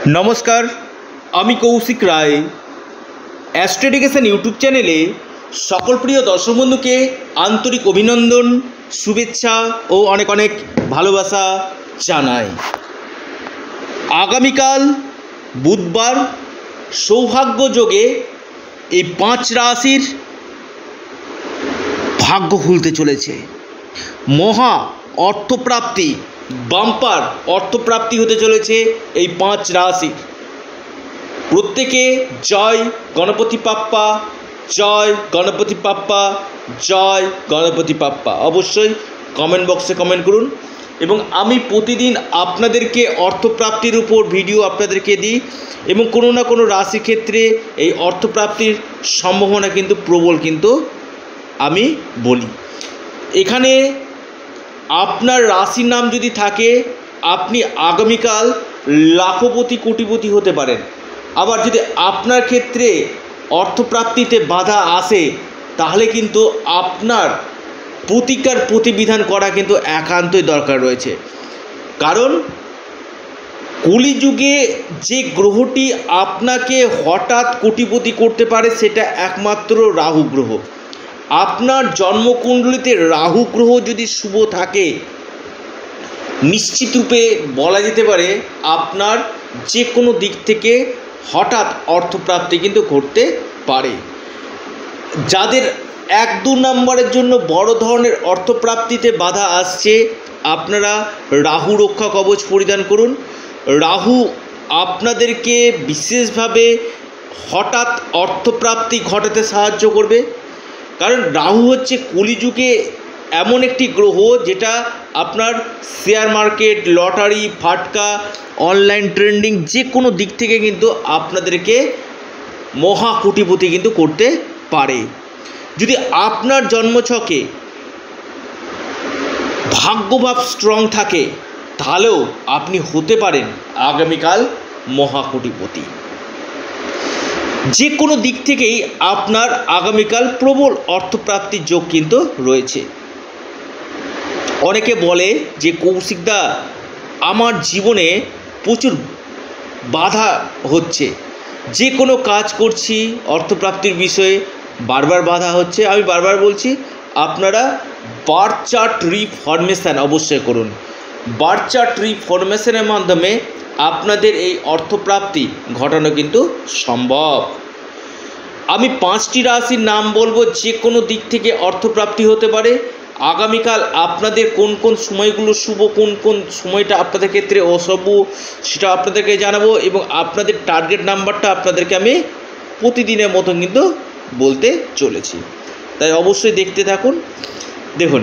নমস্কার, আমি Kaushik Ray. Astro education YouTube চ্যানেলে সকল প্রিয় দর্শক বন্ধুকে আন্তরিক অভিনন্দন, শুভেচ্ছা ও অনেক অনেক ভালোবাসা জানাই। আগামীকাল বুধবার সৌভাগ্য যোগে এই 5 রাশির ভাগ্য খুলতে চলেছে। মহা অর্থপ্রাপ্তি, বাম্পার অর্থপ্রাপ্তি হতে চলেছে এই 5 রাশি। প্রত্যেকে জয় গণপতি বাপ্পা, জয় গণপতি বাপ্পা, জয় গণপতি বাপ্পা অবশ্যই কমেন্ট বক্সে কমেন্ট করুন। এবং আমি প্রতিদিন আপনাদেরকে অর্থপ্রাপ্তির উপর ভিডিও আপনাদেরকে দিই এবং কোনো না কোনো রাশির ক্ষেত্রে এই অর্থপ্রাপ্তির সম্ভাবনা কিন্তু প্রবল কিন্তু আমি বলি। এখানে আপনার রাশির নাম যদি থাকে আপনি আগামীকাল লাখপতি কোটিপতি হতে পারেন। আবার যদি আপনার ক্ষেত্রে অর্থপ্রাপ্তিতে বাধা আসে তাহলে কিন্তু আপনার প্রতিকার প্রতিবিধান করা কিন্তু একান্তই দরকার রয়েছে। কারণ কলিযুগে যে গ্রহটি আপনাকে হঠাৎ কোটিপতি করতে পারে সেটা একমাত্র রাহু গ্রহ। আপনার জন্মকুণ্ডলিতে রাহু গ্রহ যদি শুভ থাকে নিশ্চিত রূপে বলা যেতে পারে আপনার যে কোনো দিক থেকে হঠাৎ অর্থপ্রাপ্তি কিন্তু ঘটতে পারে। যাদের 1-2 নম্বরের জন্য বড় ধরনের অর্থপ্রাপ্তিতে বাধা আসছে আপনারা রাহু রক্ষা কবচ পরিধান করুন। রাহু আপনাদেরকে বিশেষভাবে হঠাৎ অর্থপ্রাপ্তি ঘটাতে সাহায্য করবে। কারণ রাহু হচ্ছে কলিযুগে এমন একটি গ্রহ যেটা আপনার শেয়ার মার্কেট, লটারি, ফাটকা, অনলাইন ট্রেন্ডিং যে কোনো দিক থেকে কিন্তু আপনাদেরকে মহা কোটিপতি কিন্তু করতে পারে। যদি আপনার জন্মছকে ভাগ্যভাব স্ট্রং থাকে তাহলেও আপনি হতে পারেন আগামীকাল মহা কোটিপতি। যে কোনো দিক থেকেই আপনার আগামীকাল প্রবল অর্থপ্রাপ্তির যোগ কিন্তু রয়েছে। অনেকে বলে যে কৌশিকদা আমার জীবনে প্রচুর বাধা হচ্ছে, যে কোনো কাজ করছি অর্থপ্রাপ্তির বিষয়ে বারবার বাধা হচ্ছে। আমি বারবার বলছি আপনারা বার্থ চার্ট রিফরমেশন অবশ্যই করুন। বার্থ চার্ট রিফরমেশনের মাধ্যমে আপনাদের এই অর্থপ্রাপ্তি ঘটানো কিন্তু সম্ভব। আমি 5টি রাশির নাম বলবো, যে কোনো দিক থেকে অর্থপ্রাপ্তি হতে পারে। আগামীকাল আপনাদের কোন কোন সময়গুলো শুভ, কোন কোন সময়টা আপনাদের ক্ষেত্রে অশুভ সেটা আপনাদেরকে জানাবো এবং আপনাদের টার্গেট নাম্বারটা আপনাদেরকে আমি প্রতিদিনের মতো কিন্তু বলতে চলেছি, তাই অবশ্যই দেখতে থাকুন। দেখুন,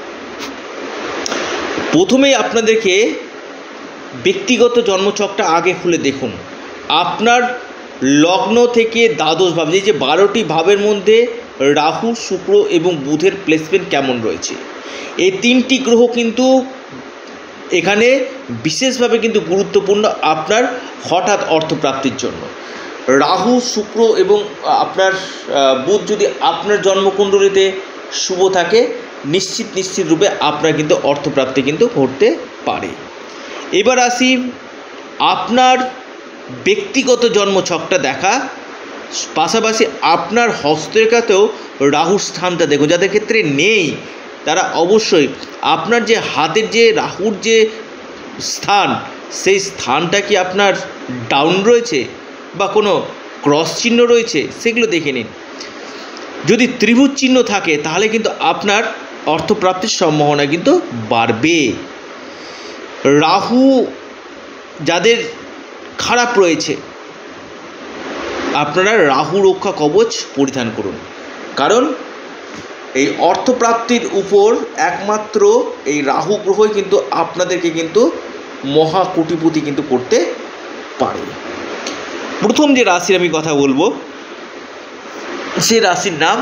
প্রথমেই আপনাদেরকে ব্যক্তিগত জন্মছকটা আগে খুলে দেখুন। আপনার লগ্ন থেকে দ্বাদশ ভাব, যে 12টি ভাবের মধ্যে রাহু, শুক্র এবং বুধের প্লেসমেন্ট কেমন রয়েছে। এই 3টি গ্রহ কিন্তু এখানে বিশেষভাবে কিন্তু গুরুত্বপূর্ণ আপনার হঠাৎ অর্থপ্রাপ্তির জন্য। রাহু, শুক্র এবং আপনার বুধ যদি আপনার জন্মকুণ্ডলিতে শুভ থাকে নিশ্চিত রূপে আপনার কিন্তু অর্থপ্রাপ্তি কিন্তু ঘটতে পারে। এবার আসি আপনার ব্যক্তিগত জন্মছকটা দেখা, পাশাপাশি আপনার হস্তরেখাতেও রাহুর স্থানটা দেখুন। যাদের ক্ষেত্রে নেই তারা অবশ্যই আপনার যে হাতের যে রাহুর যে স্থান সেই স্থানটা কি আপনার ডাউন রয়েছে বা কোনো ক্রস চিহ্ন রয়েছে সেগুলো দেখে নিন। যদি ত্রিভুজ চিহ্ন থাকে তাহলে কিন্তু আপনার অর্থপ্রাপ্তির সম্ভাবনা কিন্তু বাড়বে। রাহু যাদের খারাপ রয়েছে আপনারা রাহু রক্ষা কবচ পরিধান করুন। কারণ এই অর্থপ্রাপ্তির উপর একমাত্র এই রাহু গ্রহই কিন্তু আপনাদেরকে কিন্তু মহা কোটিপতি কিন্তু করতে পারে। প্রথম যে রাশির আমি কথা বলবো সে রাশির নাম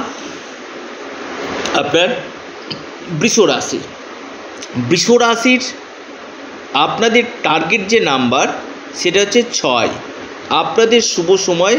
আপনার বৃষ রাশি। বৃষ রাশির আপনাদের টার্গেট যে নাম্বার সেটা হচ্ছে 6। আপনাদের শুভ সময়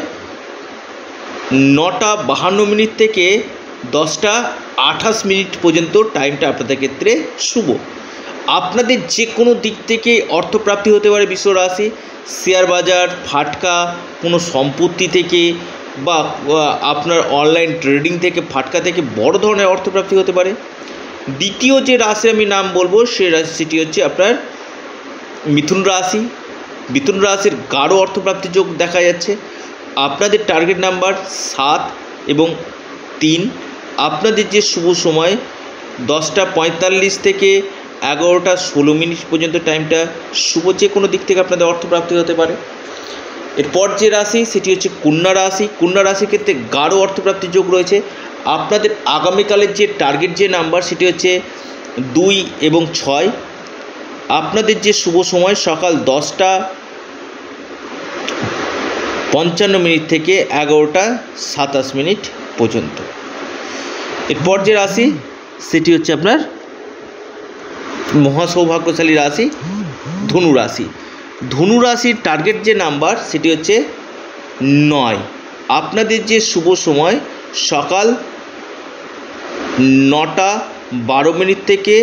9টা 52 মিনিট থেকে 10টা 28 মিনিট পর্যন্ত টাইমটা আপনাদের ক্ষেত্রে শুভ। আপনাদের যে কোনো দিক থেকে অর্থপ্রাপ্তি হতে পারে বৃষ রাশি, শেয়ার বাজার, ফাটকা কোনো সম্পত্তি থেকে বা আপনার অনলাইন ট্রেডিং থেকে, ফাটকা থেকে বড় ধরনের অর্থপ্রাপ্তি হতে পারে। দ্বিতীয় যে রাশি আমি নাম বলবো সেই রাশিটি হচ্ছে আপনার মিথুন রাশি। মিথুন রাশির গাঢ় অর্থপ্রাপ্তি যোগ দেখা যাচ্ছে। আপনাদের টার্গেট নাম্বার 7 এবং 3। আপনাদের যে শুভ সময় 10:45 থেকে 11:16 পর্যন্ত টাইমটা শুভ, যে কোনো দিক থেকে আপনাদের অর্থপ্রাপ্তি হতে পারে। এরপর যে রাশি সেটি হচ্ছে কন্যা রাশি। কন্যা রাশির ক্ষেত্রে গাঢ় অর্থপ্রাপ্তি যোগ রয়েছে। আপনাদের আগামীকালের যে টার্গেট যে নাম্বার সেটি হচ্ছে 2 এবং 6। আপনাদের যে শুভ সময় সকাল 10:55 থেকে 11:27 পর্যন্ত। এরপর যে রাশি সেটি হচ্ছে আপনার মহাসৌভাগ্যশালী রাশি ধনু রাশি। ধনু রাশির টার্গেট যে নাম্বার সেটি হচ্ছে 9। আপনাদের যে শুভ সময় সকাল 9:12 থেকে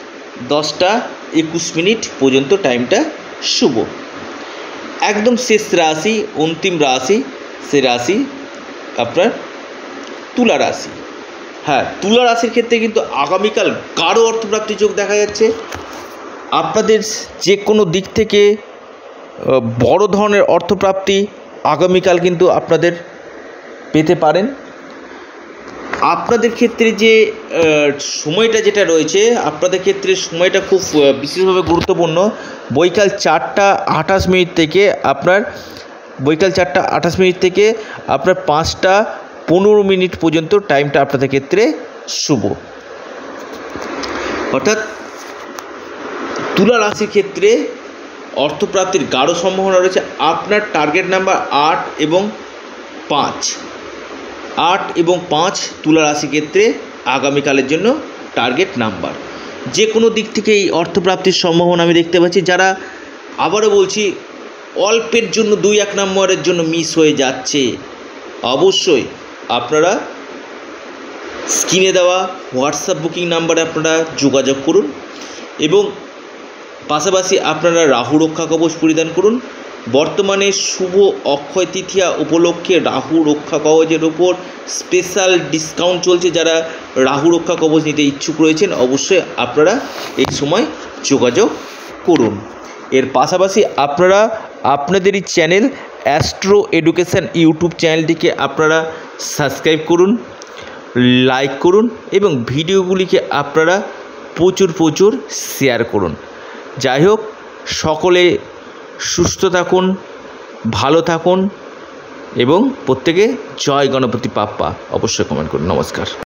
10:21 পর্যন্ত টাইমটা শুভ। একদম শেষ রাশি, অন্তিম রাশি, সে রাশি আপনার তুলা রাশি। হ্যাঁ, তুলা রাশির ক্ষেত্রে কিন্তু আগামীকাল গাঢ় অর্থপ্রাপ্তি যোগ দেখা যাচ্ছে। আপনাদের যে কোনো দিক থেকে বড় ধরনের অর্থপ্রাপ্তি আগামীকাল কিন্তু আপনাদের পেতে পারেন। আপনাদের ক্ষেত্রে যে সময়টা যেটা রয়েছে, আপনাদের ক্ষেত্রে সময়টা খুব বিশেষভাবে গুরুত্বপূর্ণ। বৈকাল 4:28 থেকে আপনার 5:15 পর্যন্ত টাইমটা আপনাদের ক্ষেত্রে শুভ। অর্থাৎ তুলা রাশির ক্ষেত্রে অর্থপ্রাপ্তির গাঢ় সম্ভাবনা রয়েছে। আপনার টার্গেট নাম্বার 8 এবং 5 তুলা রাশির ক্ষেত্রে আগামীকালের জন্য টার্গেট নাম্বার। যে কোনো দিক থেকে এই অর্থপ্রাপ্তির সম্ভাবনা আমি দেখতে পাচ্ছি। যারা, আবারও বলছি, অল্পের জন্য 2-1 নম্বরের জন্য মিস হয়ে যাচ্ছে, অবশ্যই আপনারা স্ক্রিনে দেওয়া হোয়াটসঅ্যাপ বুকিং নাম্বারে আপনারা যোগাযোগ করুন এবং পাশাপাশি আপনারা রাহু রক্ষা কবচ পরিধান করুন। বর্তমানে শুভ অক্ষয় তৃতীয়া উপলক্ষে রাহু রক্ষা কবচের ওপর স্পেশাল ডিসকাউন্ট চলছে। যারা রাহু রক্ষা কবচ নিতে ইচ্ছুক রয়েছেন অবশ্যই আপনারা এই সময় যোগাযোগ করুন। এর পাশাপাশি আপনারা আপনাদেরই চ্যানেল অ্যাস্ট্রো এডুকেশান ইউটিউব চ্যানেলটিকে আপনারা সাবস্ক্রাইব করুন, লাইক করুন এবং ভিডিওগুলিকে আপনারা প্রচুর শেয়ার করুন। যাই হোক, সকলে সুস্থ থাকুন, ভালো থাকুন এবং প্রত্যেকে জয় গণপতি বাপ্পা অবশ্যই কমেন্ট করুন। নমস্কার।